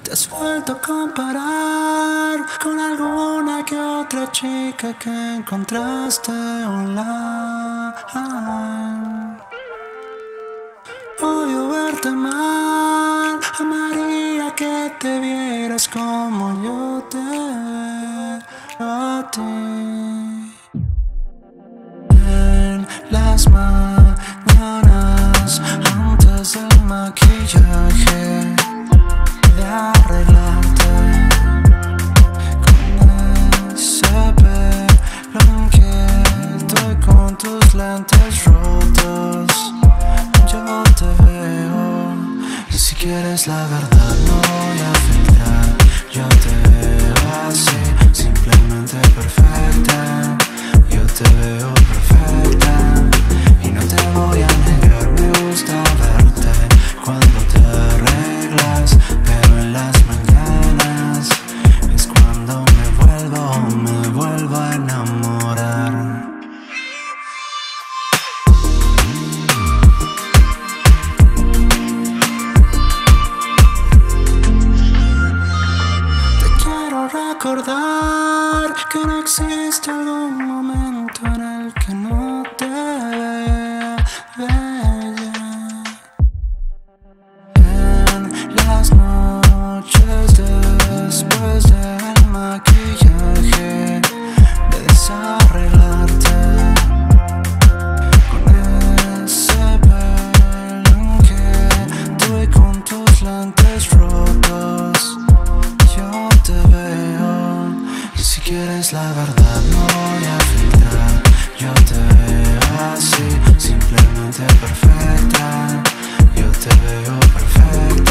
Te has vuelto a comparar con alguna que otra chica que encontraste online. Odio verte mal, amaría que te vieras como yo te veo a ti. En las mañanas antes del maquillaje, de arreglarte con ese pelo inquieto y con tus lentes rotos. Yo te veo y si quieres la verdad no voy a filtrar. Yo te veo así, simplemente perfecta. Yo te veo perfecta y no te voy a negar, me gusta verte cuando te arreglas, pero en las mañanas es cuando me vuelvo a enamorar. Te quiero recordar que no existe algún momento en el que no te vea bella. En las noches después del maquillaje, de desarreglarte con ese pelo inquieto y con tus lentes rotos. Yo te veo y si quieres la verdad no voy a filtrar. Yo te veo así, simplemente perfecta. Yo te veo perfecta